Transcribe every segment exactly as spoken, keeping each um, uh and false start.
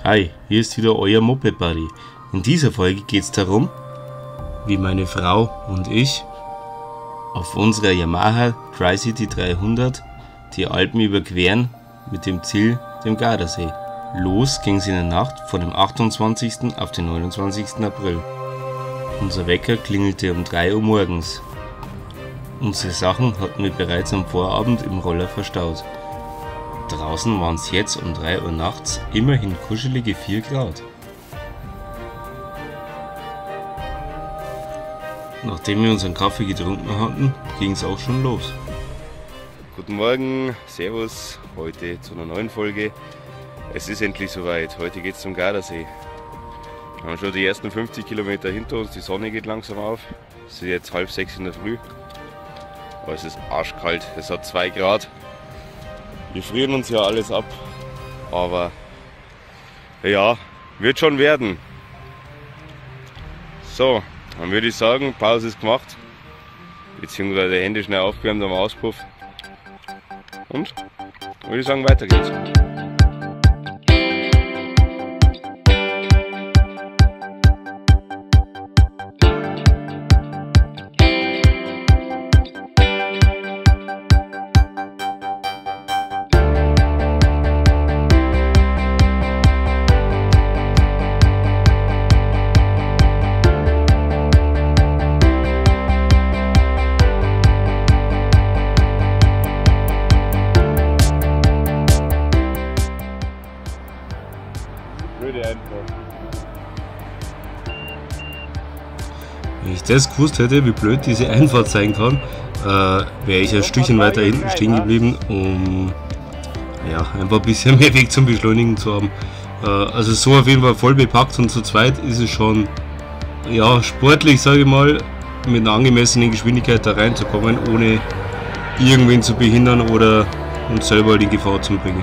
Hi, hier ist wieder euer Moped Buddy. In dieser Folge geht es darum, wie meine Frau und ich auf unserer Yamaha Tri-City dreihundert die Alpen überqueren mit dem Ziel, dem Gardasee. Los ging es in der Nacht von dem achtundzwanzigsten auf den neunundzwanzigsten April. Unser Wecker klingelte um drei Uhr morgens. Unsere Sachen hatten wir bereits am Vorabend im Roller verstaut. Draußen waren es jetzt um drei Uhr nachts immerhin kuschelige vier Grad. Nachdem wir unseren Kaffee getrunken hatten, ging es auch schon los. Guten Morgen, Servus, heute zu einer neuen Folge. Es ist endlich soweit, heute geht es zum Gardasee. Wir haben schon die ersten fünfzig Kilometer hinter uns, die Sonne geht langsam auf. Es ist jetzt halb sechs in der Früh. Aber es ist arschkalt, es hat zwei Grad. Wir frieren uns ja alles ab, aber ja, wird schon werden. So, dann würde ich sagen, Pause ist gemacht, beziehungsweise Hände schnell aufgewärmt am Auspuff. Und dann würde ich sagen, weiter geht's. Wenn ich das gewusst hätte, wie blöd diese Einfahrt sein kann, äh, wäre ich ein Stückchen weiter hinten stehen geblieben, um ja, einfach ein bisschen mehr Weg zum Beschleunigen zu haben. Äh, also so auf jeden Fall voll bepackt und zu zweit ist es schon ja, sportlich, sage ich mal, mit einer angemessenen Geschwindigkeit da reinzukommen, ohne irgendwen zu behindern oder uns selber in Gefahr zu bringen.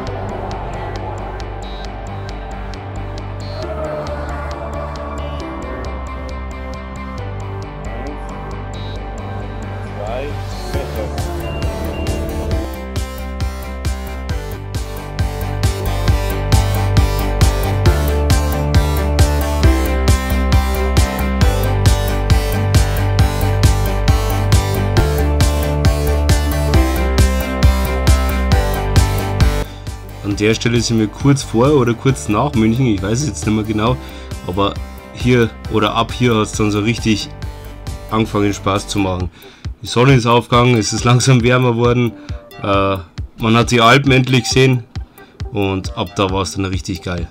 An der Stelle sind wir kurz vor oder kurz nach München, ich weiß es jetzt nicht mehr genau, aber hier oder ab hier hat es dann so richtig angefangen Spaß zu machen. Die Sonne ist aufgegangen, es ist langsam wärmer geworden, äh, man hat die Alpen endlich gesehen und ab da war es dann richtig geil.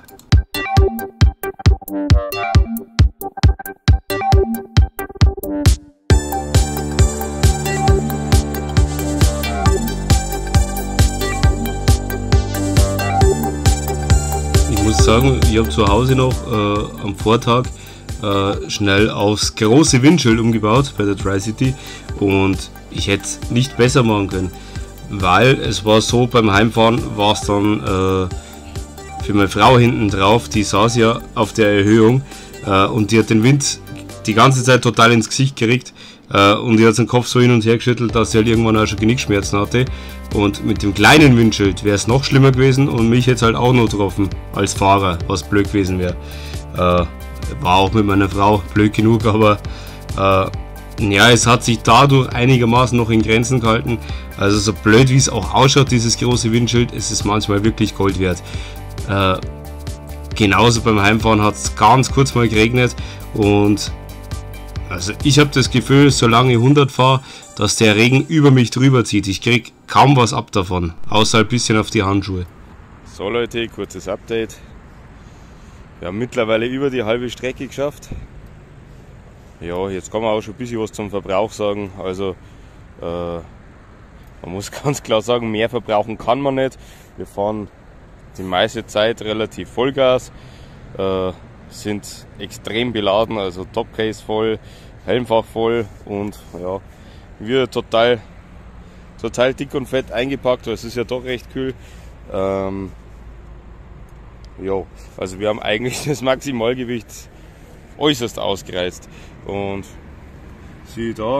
Ich muss sagen, ich habe zu Hause noch äh, am Vortag äh, schnell aufs große Windschild umgebaut bei der Tri-City und ich hätte es nicht besser machen können, weil es war so, beim Heimfahren war es dann äh, für meine Frau hinten drauf, die saß ja auf der Erhöhung äh, und die hat den Wind die ganze Zeit total ins Gesicht gekriegt äh, und die hat den Kopf so hin und her geschüttelt, dass sie halt irgendwann auch schon Genickschmerzen hatte. Und mit dem kleinen Windschild wäre es noch schlimmer gewesen und mich jetzt halt auch noch getroffen als Fahrer, was blöd gewesen wäre. Äh, war auch mit meiner Frau blöd genug, aber äh, ja, es hat sich dadurch einigermaßen noch in Grenzen gehalten. Also so blöd wie es auch ausschaut, dieses große Windschild, es ist manchmal wirklich Gold wert. Äh, genauso beim Heimfahren hat es ganz kurz mal geregnet und also ich habe das Gefühl, solange ich hundert fahre, dass der Regen über mich drüber zieht. Ich krieg kaum was ab davon, außer ein bisschen auf die Handschuhe. So Leute, kurzes Update. Wir haben mittlerweile über die halbe Strecke geschafft. Ja, jetzt kann man auch schon ein bisschen was zum Verbrauch sagen. Also äh, man muss ganz klar sagen, mehr verbrauchen kann man nicht. Wir fahren die meiste Zeit relativ Vollgas. Äh, sind extrem beladen, also Topcase voll, Helmfach voll und ja, wir total, total dick und fett eingepackt, weil es ist ja doch recht kühl. Ähm, ja, also wir haben eigentlich das Maximalgewicht äußerst ausgereizt und siehe da,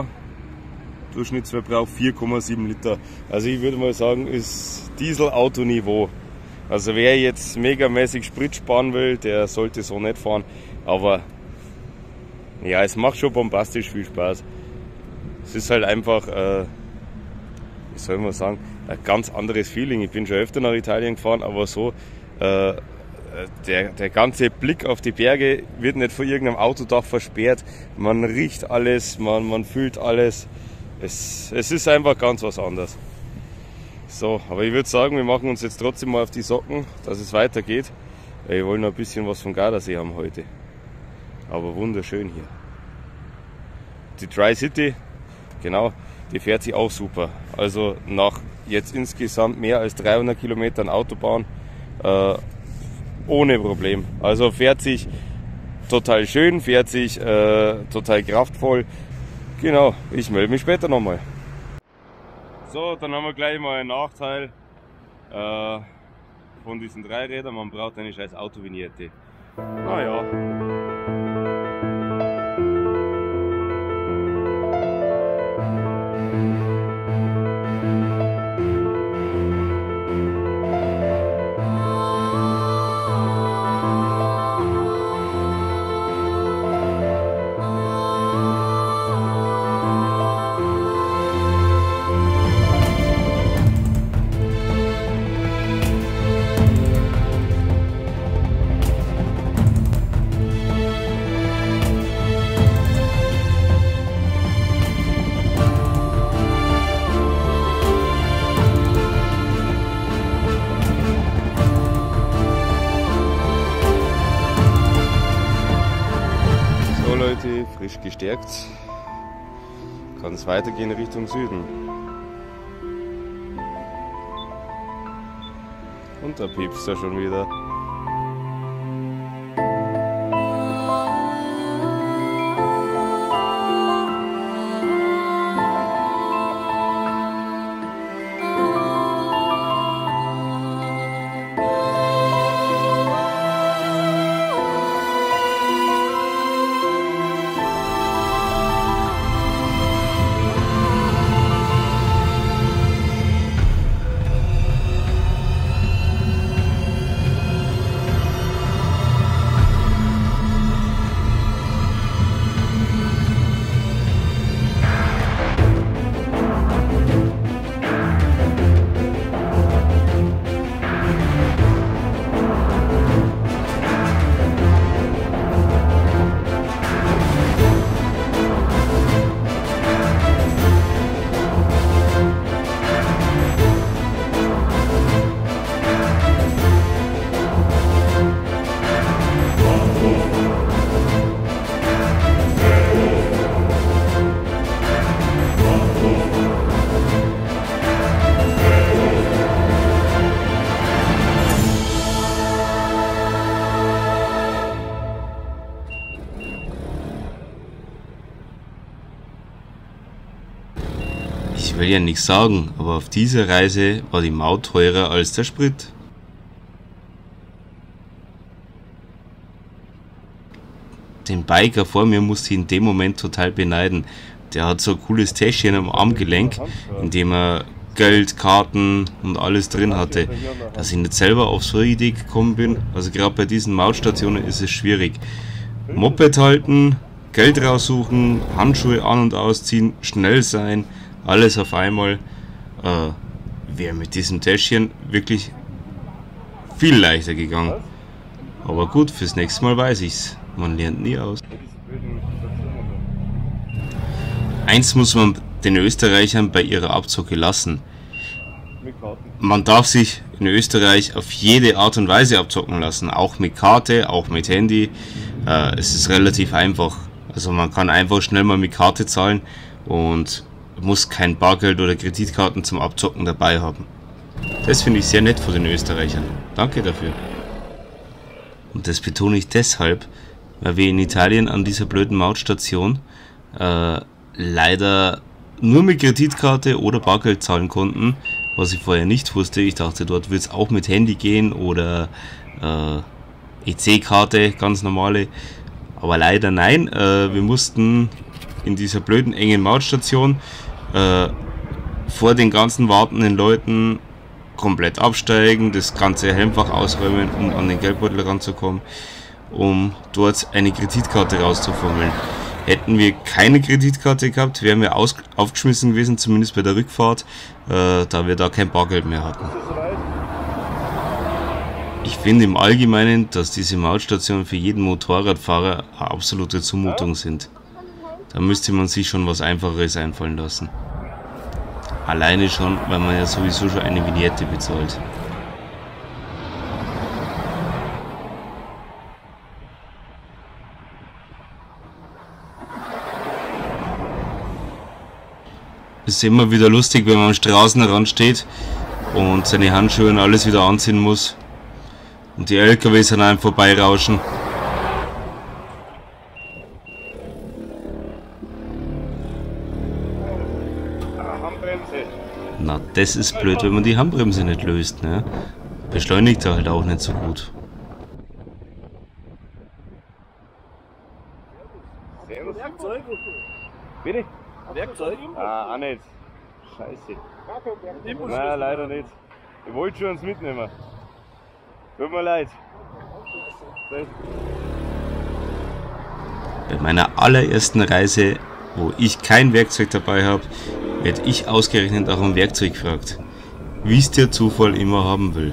Durchschnittsverbrauch vier Komma sieben Liter. Also ich würde mal sagen, ist Diesel-Auto-Niveau. Also wer jetzt megamäßig Sprit sparen will, der sollte so nicht fahren. Aber ja, es macht schon bombastisch viel Spaß. Es ist halt einfach, äh, wie soll man sagen, ein ganz anderes Feeling. Ich bin schon öfter nach Italien gefahren, aber so, äh, der, der ganze Blick auf die Berge wird nicht von irgendeinem Autodach versperrt. Man riecht alles, man, man fühlt alles. Es, es ist einfach ganz was anderes. So, aber ich würde sagen, wir machen uns jetzt trotzdem mal auf die Socken, dass es weitergeht. Wir wollen noch ein bisschen was vom Gardasee haben heute. Aber wunderschön hier. Die Tri-City, genau, die fährt sich auch super. Also nach jetzt insgesamt mehr als dreihundert Kilometern Autobahn äh, ohne Problem. Also fährt sich total schön, fährt sich äh, total kraftvoll. Genau, ich melde mich später nochmal. So, dann haben wir gleich mal einen Nachteil äh, von diesen drei Rädern. Man braucht eine scheiß Autovignette. Naja. Frisch gestärkt, kann es weitergehen Richtung Süden. Und da piepst er schon wieder. Ich will ja nichts sagen, aber auf dieser Reise war die Maut teurer als der Sprit. Den Biker vor mir musste ich in dem Moment total beneiden. Der hat so ein cooles Täschchen am Armgelenk, in dem er Geld, Karten und alles drin hatte. Dass ich nicht selber auf so eine Idee gekommen bin, also gerade bei diesen Mautstationen ist es schwierig. Moped halten, Geld raussuchen, Handschuhe an- und ausziehen, schnell sein, alles auf einmal. Äh, wäre mit diesem Täschchen wirklich viel leichter gegangen. Aber gut, fürs nächste Mal weiß ich's. Man lernt nie aus. Eins muss man den Österreichern bei ihrer Abzocke lassen. Man darf sich in Österreich auf jede Art und Weise abzocken lassen. Auch mit Karte, auch mit Handy. Äh, es ist relativ einfach. Also man kann einfach schnell mal mit Karte zahlen und muss kein Bargeld oder Kreditkarten zum Abzocken dabei haben. Das finde ich sehr nett von den Österreichern. Danke dafür. Und das betone ich deshalb, weil wir in Italien an dieser blöden Mautstation äh, leider nur mit Kreditkarte oder Bargeld zahlen konnten, was ich vorher nicht wusste. Ich dachte, dort wird es auch mit Handy gehen oder äh, E C-Karte, ganz normale. Aber leider nein, äh, wir mussten in dieser blöden engen Mautstation äh, vor den ganzen wartenden Leuten komplett absteigen, das ganze Helmfach ausräumen, um an den Geldbeutel ranzukommen, um dort eine Kreditkarte rauszufummeln. Hätten wir keine Kreditkarte gehabt, wären wir aus, aufgeschmissen gewesen, zumindest bei der Rückfahrt, äh, da wir da kein Bargeld mehr hatten. Ich finde im Allgemeinen, dass diese Mautstationen für jeden Motorradfahrer eine absolute Zumutung sind. Da müsste man sich schon was Einfacheres einfallen lassen. Alleine schon, weil man ja sowieso schon eine Vignette bezahlt. Es ist immer wieder lustig, wenn man am Straßenrand steht und seine Handschuhe und alles wieder anziehen muss und die L K Ws an einem vorbeirauschen. Na, das ist blöd, wenn man die Handbremse nicht löst, ne? Beschleunigt er halt auch nicht so gut. Werkzeug? Bitte? Werkzeug? Ah, auch nicht. Scheiße. Nein, leider nicht. Ich wollte schon uns mitnehmen. Tut mir leid. Bei meiner allerersten Reise, wo ich kein Werkzeug dabei habe, werde ich ausgerechnet auch um Werkzeug gefragt. Wie es der Zufall immer haben will.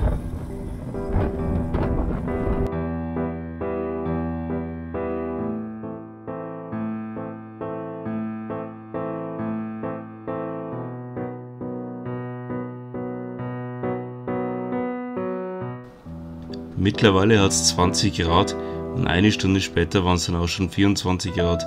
Mittlerweile hat es zwanzig Grad und eine Stunde später waren es dann auch schon vierundzwanzig Grad.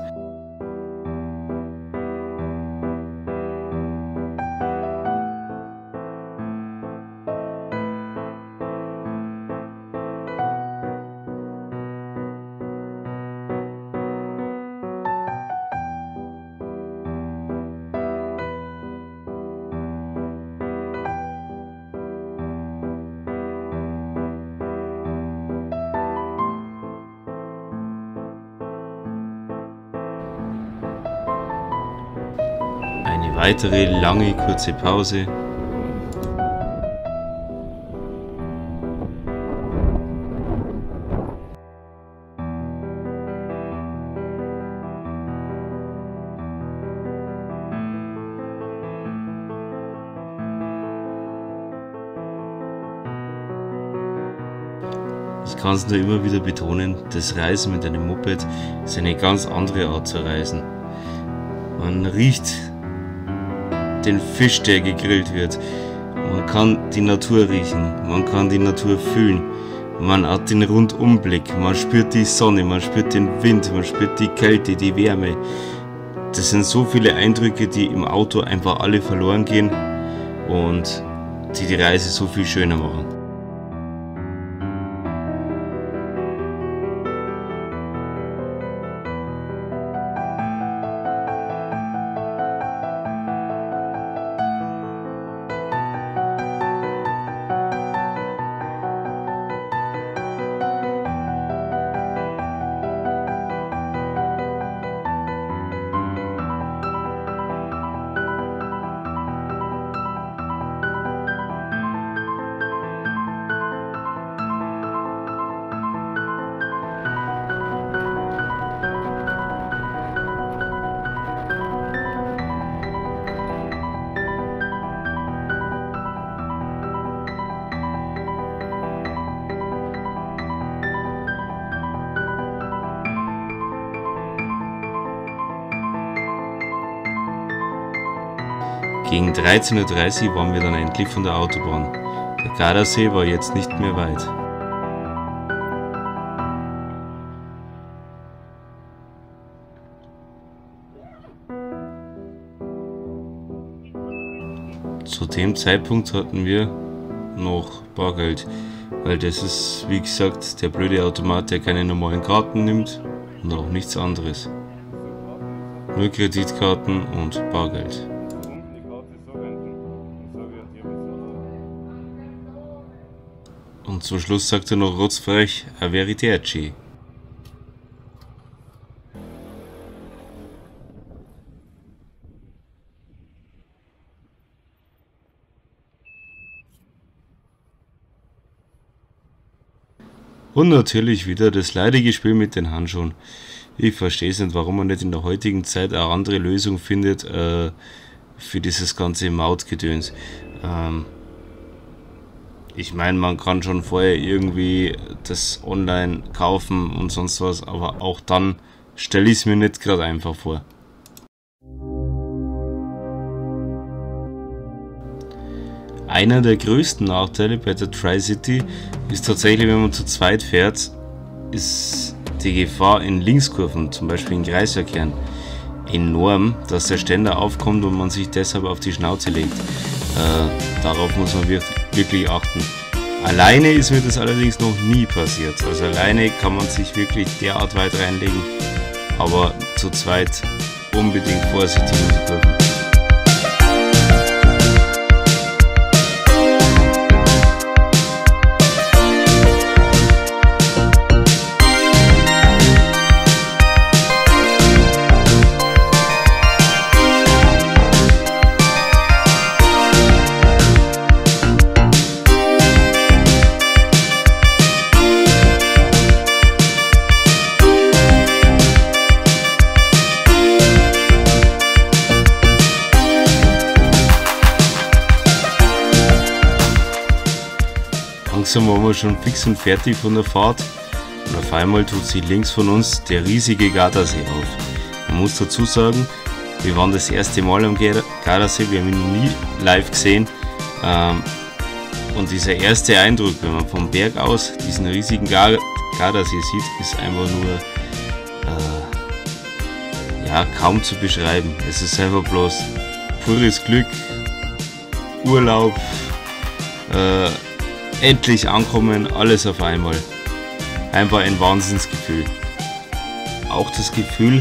Eine weitere lange kurze Pause. Ich kann es nur immer wieder betonen, das Reisen mit einem Moped ist eine ganz andere Art zu reisen. Man riecht den Fisch, der gegrillt wird. Man kann die Natur riechen, man kann die Natur fühlen. Man hat den Rundumblick, man spürt die Sonne, man spürt den Wind, man spürt die Kälte, die Wärme. Das sind so viele Eindrücke, die im Auto einfach alle verloren gehen und die die Reise so viel schöner machen. Gegen dreizehn Uhr dreißig waren wir dann endlich von der Autobahn. Der Gardasee war jetzt nicht mehr weit. Zu dem Zeitpunkt hatten wir noch Bargeld, weil das ist, wie gesagt, der blöde Automat, der keine normalen Karten nimmt und auch nichts anderes. Nur Kreditkarten und Bargeld. Und zum Schluss sagt er noch rotzfrech, Arrivederci. Und natürlich wieder das leidige Spiel mit den Handschuhen. Ich verstehe es nicht, warum man nicht in der heutigen Zeit eine andere Lösung findet äh, für dieses ganze Mautgedöns. Ähm, ich meine, man kann schon vorher irgendwie das online kaufen und sonst was, aber auch dann stelle ich es mir nicht gerade einfach vor. Einer der größten Nachteile bei der Tri-City ist tatsächlich, wenn man zu zweit fährt, ist die Gefahr in Linkskurven, zum Beispiel in Kreisverkehren, enorm, dass der Ständer aufkommt und man sich deshalb auf die Schnauze legt. Äh, darauf muss man wirklich achten. Alleine ist mir das allerdings noch nie passiert. Also alleine kann man sich wirklich derart weit reinlegen, aber zu zweit unbedingt vorsichtig in die Kurven. Langsam waren wir schon fix und fertig von der Fahrt und auf einmal tut sich links von uns der riesige Gardasee auf. Man muss dazu sagen, wir waren das erste Mal am Gardasee, wir haben ihn noch nie live gesehen ähm, und dieser erste Eindruck, wenn man vom Berg aus diesen riesigen Gardasee sieht, ist einfach nur äh, ja, kaum zu beschreiben. Es ist einfach bloß pures Glück, Urlaub, äh, endlich ankommen, alles auf einmal. Einfach ein Wahnsinnsgefühl. Auch das Gefühl,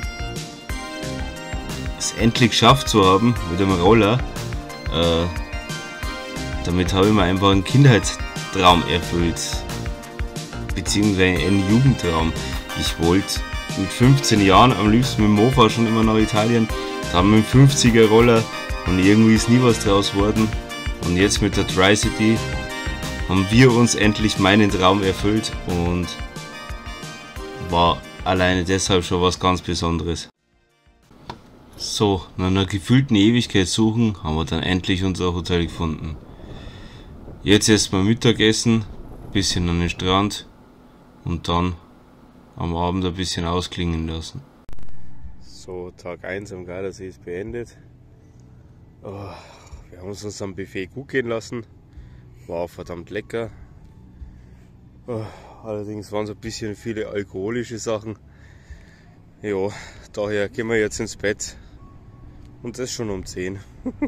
es endlich geschafft zu haben mit dem Roller, äh, damit habe ich mir einfach einen Kindheitstraum erfüllt. Beziehungsweise einen Jugendtraum. Ich wollte mit fünfzehn Jahren am liebsten mit dem Mofa schon immer nach Italien, dann mit dem fünfziger Roller und irgendwie ist nie was draus geworden. Und jetzt mit der Tri-City haben wir uns endlich meinen Traum erfüllt und war alleine deshalb schon was ganz Besonderes. So, nach einer gefühlten Ewigkeit suchen, haben wir dann endlich unser Hotel gefunden. Jetzt erstmal Mittagessen, bisschen an den Strand und dann am Abend ein bisschen ausklingen lassen. So, Tag eins am Gardasee ist beendet. Oh, wir haben es uns am Buffet gut gehen lassen. War verdammt lecker. Oh, allerdings waren es ein bisschen viele alkoholische Sachen. Ja, daher gehen wir jetzt ins Bett. Und das schon um zehn.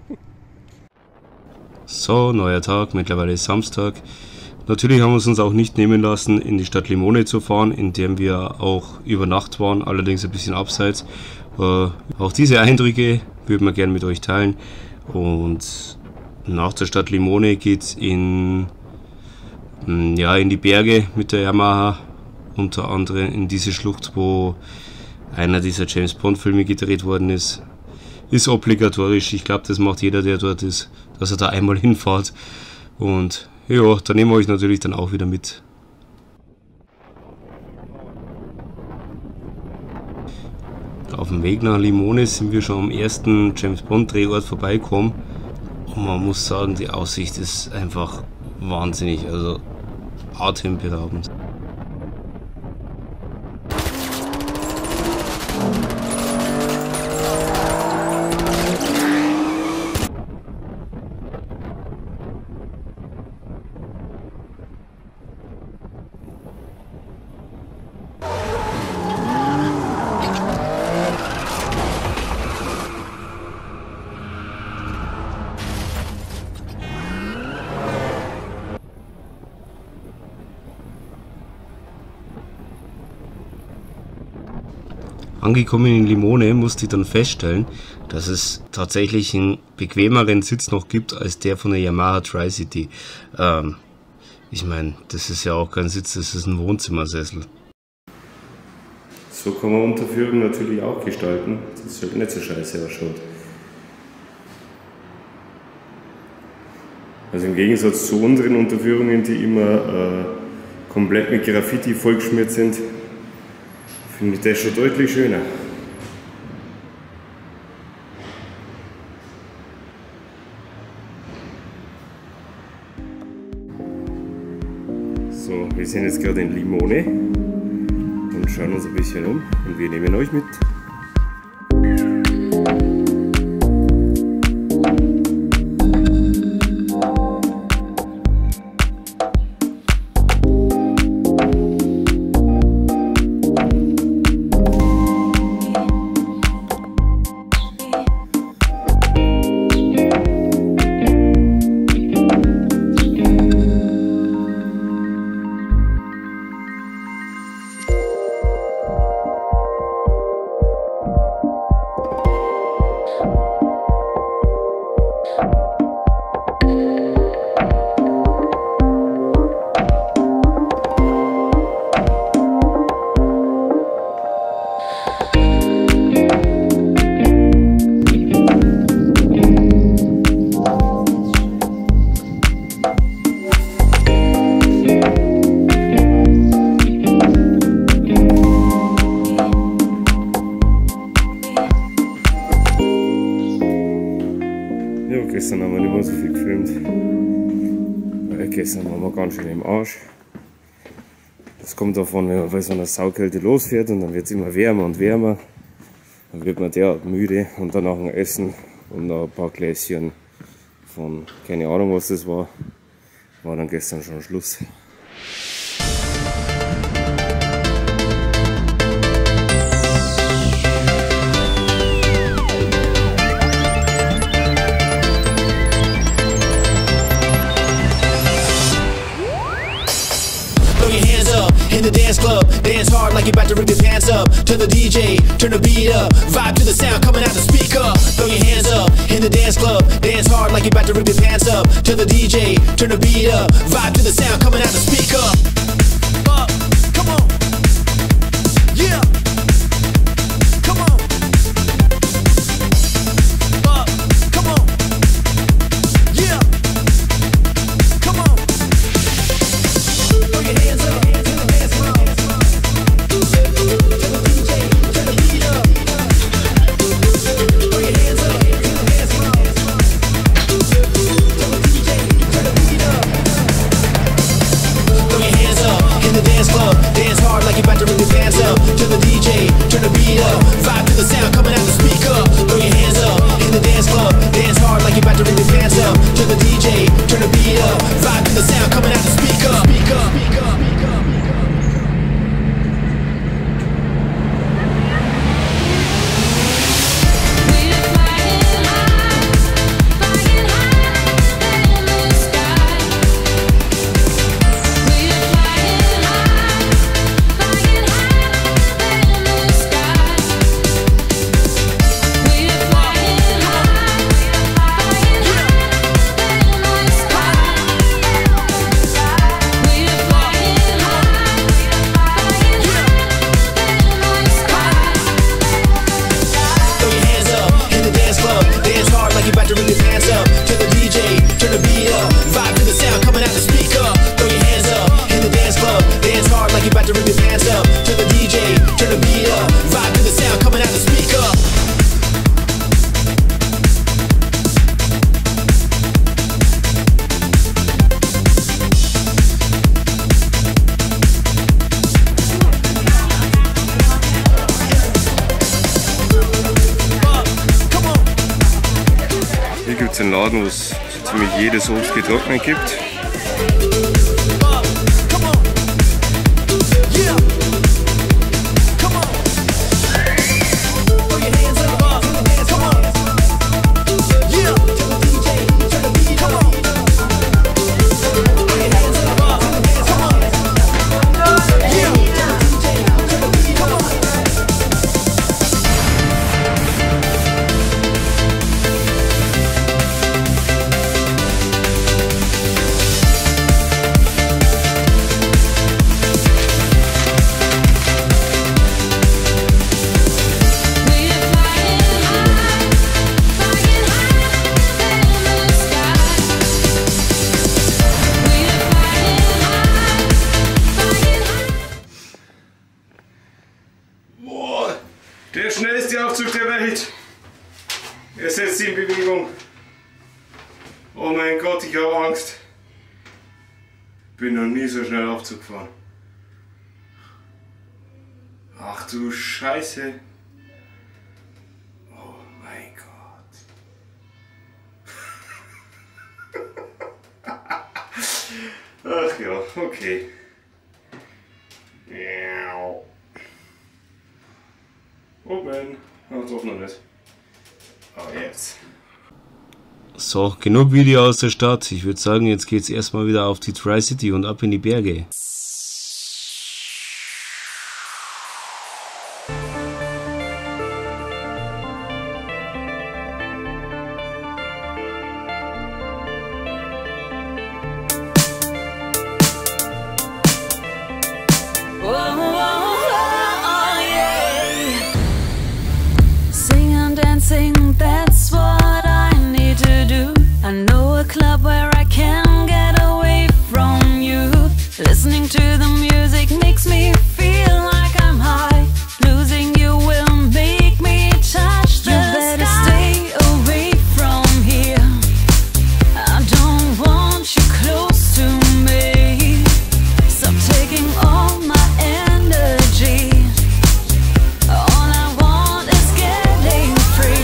So, neuer Tag, mittlerweile ist Samstag. Natürlich haben wir es uns auch nicht nehmen lassen, in die Stadt Limone zu fahren, in der wir auch über Nacht waren, allerdings ein bisschen abseits. Äh, auch diese Eindrücke würden wir gerne mit euch teilen. Und nach der Stadt Limone geht es in, ja, in die Berge mit der Yamaha, unter anderem in diese Schlucht, wo einer dieser James Bond Filme gedreht worden ist. Ist obligatorisch, ich glaube, das macht jeder, der dort ist, dass er da einmal hinfährt. Und ja, da nehmen wir euch natürlich dann auch wieder mit. Auf dem Weg nach Limone sind wir schon am ersten James Bond Drehort vorbeigekommen. Und man muss sagen, die Aussicht ist einfach wahnsinnig, also atemberaubend. Angekommen in Limone musste ich dann feststellen, dass es tatsächlich einen bequemeren Sitz noch gibt als der von der Yamaha Tri-City. Ähm, ich meine, das ist ja auch kein Sitz, das ist ein Wohnzimmersessel. So kann man Unterführung natürlich auch gestalten, dass es halt nicht so scheiße ausschaut. Also im Gegensatz zu unseren Unterführungen, die immer äh, komplett mit Graffiti vollgeschmiert sind, finde ich das schon deutlich schöner. So, wir sind jetzt gerade in Limone und schauen uns ein bisschen um und wir nehmen euch mit. Gestern haben wir nicht mehr so viel gefilmt, weil gestern waren wir ganz schön im Arsch. Das kommt davon, wenn man bei so einer Saukälte losfährt und dann wird es immer wärmer und wärmer. Dann wird man derart müde und danach ein Essen und noch ein paar Gläschen von, keine Ahnung was das war, war dann gestern schon Schluss. In the dance club, dance hard like you're about to rip your pants up. To the D J, turn the beat up. Vibe to the sound coming out the speaker. Throw your hands up in the dance club, dance hard like you're about to rip your pants up. To the D J, turn the beat up. Vibe to the sound coming out the speaker. Up, come on, yeah, come on. Up, come on, yeah, come on. Throw your hands up. Dance hard like you're about to rip your pants up. To the D J, turn the beat up. Vibe to the sound coming out the speaker. Throw your hands up in the dance club. Dance hard like you're about to rip your pants up. To the D J, turn the beat up. Vibe to the sound coming out the speaker. Speaker, speaker, speaker. Hier gibt es einen Laden, wo es so ziemlich jedes Obst getrocknet gibt. Aufzug der Welt. Er setzt sich in Bewegung. Oh mein Gott, ich habe Angst. Bin noch nie so schnell Aufzug gefahren. Ach du Scheiße. Oh mein Gott. Ach ja, okay. Oben. Oh, doch noch nicht. Oh, jetzt. So, genug Video aus der Stadt. Ich würde sagen, jetzt geht's erstmal wieder auf die Tri-City und ab in die Berge. That's what I need to do. I know a club where I can get away from you. Listening to the music makes me feel like I'm high. Losing you will make me touch the sky. You better stay away from here. I don't want you close to me. Stop taking all my energy. All I want is getting free.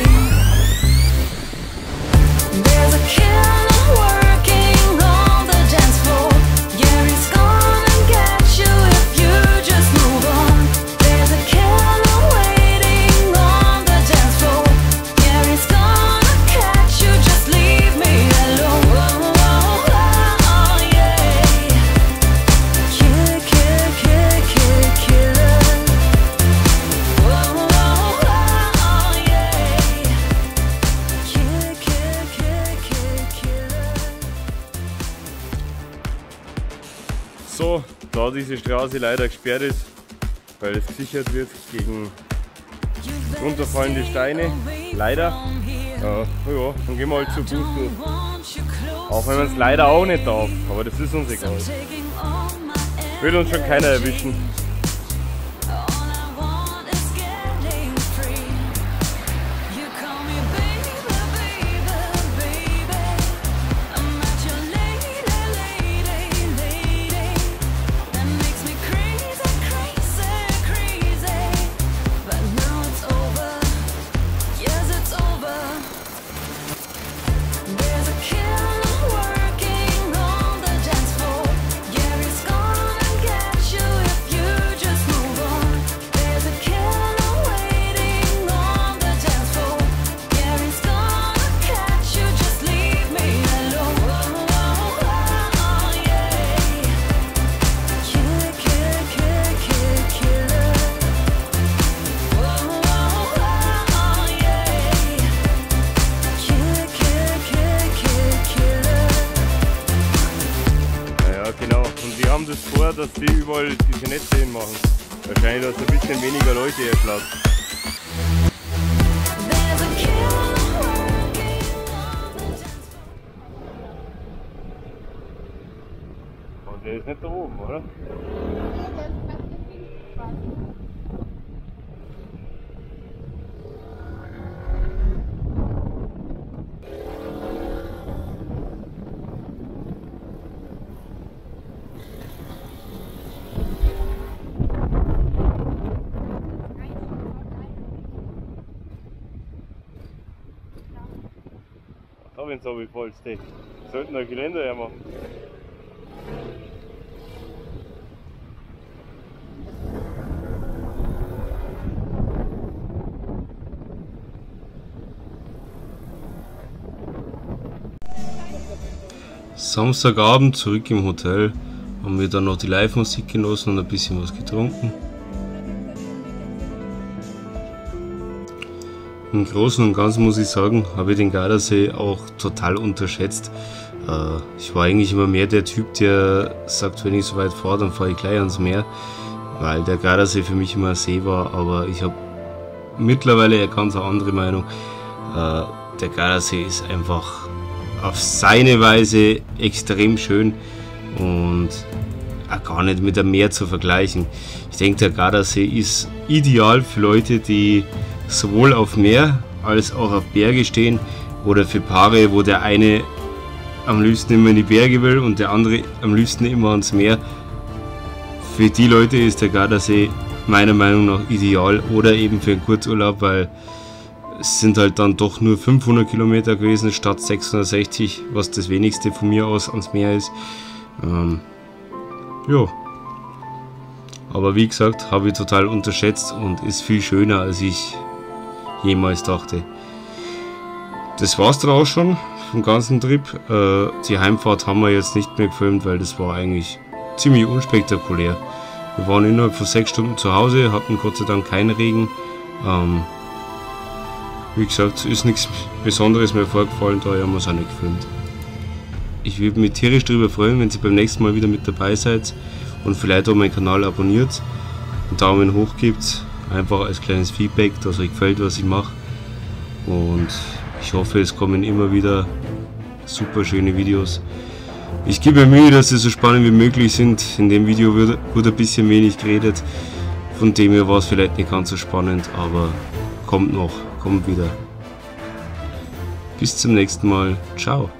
There's a killer working on the dance floor. Yeah, he's gonna get you if you just move on. There's a killer waiting on the dance floor. Yeah, he's gonna catch you, just leave me alone. Oh, oh, oh, oh, yeah. Killer, killer, killer, killer, killer. Oh, oh, oh, oh, yeah. Killer, killer, killer, killer, killer. So, da diese Straße leider gesperrt ist, weil es gesichert wird gegen runterfallende Steine, leider. Äh, ja, dann gehen wir halt zu Fuß durch. Auch wenn man es leider auch nicht darf, aber das ist uns egal. Will uns schon keiner erwischen. There's a killer working on the dance floor. Yeah, he's gonna get you if you just move on. There's a killer waiting on the dance floor. Yeah, he's gonna catch you, just leave me alone. Oh, oh, oh, oh, yeah. Killer, killer, killer, killer, killer. Oh, oh, oh, oh, yeah. Killer, killer, killer, killer, killer. Naja, genau. Und die haben das vor, dass die überall diese Netze hinmachen. Wahrscheinlich, dass ein bisschen weniger Leute erschlagen. There's a killer working on the dance floor. Und der ist nicht da oben, oder? Da wenn es so wie voll steht. Sollten ein Geländer hermachen. Samstagabend zurück im Hotel, haben wir dann noch die Live-Musik genossen und ein bisschen was getrunken. Im Großen und Ganzen muss ich sagen, habe ich den Gardasee auch total unterschätzt. Äh, ich war eigentlich immer mehr der Typ, der sagt, wenn ich so weit fahre, dann fahre ich gleich ans Meer, weil der Gardasee für mich immer ein See war, aber ich habe mittlerweile eine ganz andere Meinung. Äh, der Gardasee ist einfach auf seine Weise extrem schön und auch gar nicht mit dem Meer zu vergleichen. Ich denke, der Gardasee ist ideal für Leute, die sowohl auf Meer als auch auf Berge stehen oder für Paare, wo der eine am liebsten immer in die Berge will und der andere am liebsten immer ans Meer. Für die Leute ist der Gardasee meiner Meinung nach ideal oder eben für einen Kurzurlaub, weil es sind halt dann doch nur fünfhundert Kilometer gewesen statt sechshundertsechzig, was das wenigste von mir aus ans Meer ist. Ähm, ja. Aber wie gesagt, habe ich total unterschätzt und ist viel schöner, als ich jemals dachte. Das war's dann auch schon vom ganzen Trip. Äh, die Heimfahrt haben wir jetzt nicht mehr gefilmt, weil das war eigentlich ziemlich unspektakulär. Wir waren innerhalb von sechs Stunden zu Hause, hatten Gott sei Dank keinen Regen. Ähm, wie gesagt, ist nichts Besonderes mehr vorgefallen, daher haben wir es auch nicht gefilmt. Ich würde mich tierisch darüber freuen, wenn ihr beim nächsten Mal wieder mit dabei seid und vielleicht auch meinen Kanal abonniert, einen Daumen hoch gibt, einfach als kleines Feedback, dass euch gefällt, was ich mache. Und ich hoffe, es kommen immer wieder super schöne Videos. Ich gebe mir Mühe, dass sie so spannend wie möglich sind. In dem Video wurde, wurde ein bisschen wenig geredet, von dem her war es vielleicht nicht ganz so spannend, aber kommt noch, kommt wieder. Bis zum nächsten Mal, ciao.